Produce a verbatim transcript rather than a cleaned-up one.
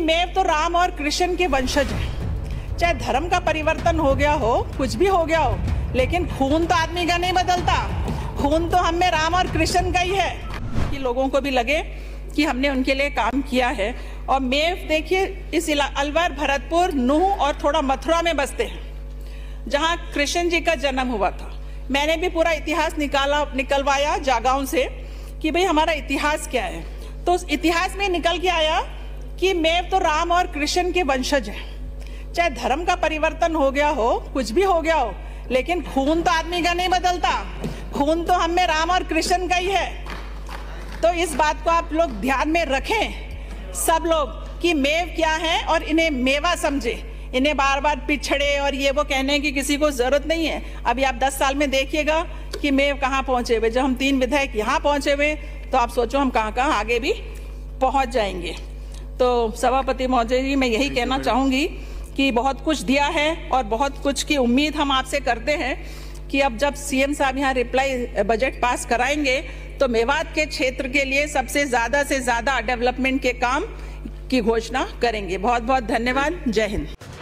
मेव तो राम और कृष्ण के वंशज हैं। चाहे धर्म का परिवर्तन हो गया हो, कुछ भी हो गया हो, लेकिन खून तो आदमी का नहीं बदलता। खून तो हम में राम और कृष्ण का ही है कि लोगों को भी लगे कि हमने उनके लिए काम किया है। और मेव देखिए, इस अलवर, भरतपुर, नूह और थोड़ा मथुरा में बसते हैं, जहां कृष्ण जी का जन्म हुआ था। मैंने भी पूरा इतिहास निकाला निकलवाया जागाओं से कि भाई हमारा इतिहास क्या है। तो उस इतिहास में निकल के आया कि मेव तो राम और कृष्ण के वंशज हैं। चाहे धर्म का परिवर्तन हो गया हो, कुछ भी हो गया हो, लेकिन खून तो आदमी का नहीं बदलता। खून तो हम में राम और कृष्ण का ही है। तो इस बात को आप लोग ध्यान में रखें सब लोग कि मेव क्या है और इन्हें मेवा समझे। इन्हें बार बार पिछड़े और ये वो कहने की किसी को जरूरत नहीं है। अभी आप दस साल में देखिएगा कि मेव कहाँ पहुंचे हुए। जब हम तीन विधायक यहाँ पहुंचे हुए तो आप सोचो हम कहाँ कहाँ आगे भी पहुंच जाएंगे। तो सभापति महोदय जी, मैं यही कहना चाहूंगी कि बहुत कुछ दिया है और बहुत कुछ की उम्मीद हम आपसे करते हैं कि अब जब सीएम साहब यहाँ रिप्लाई बजट पास कराएंगे तो मेवात के क्षेत्र के लिए सबसे ज्यादा से ज्यादा डेवलपमेंट के काम की घोषणा करेंगे। बहुत बहुत धन्यवाद। जय हिंद।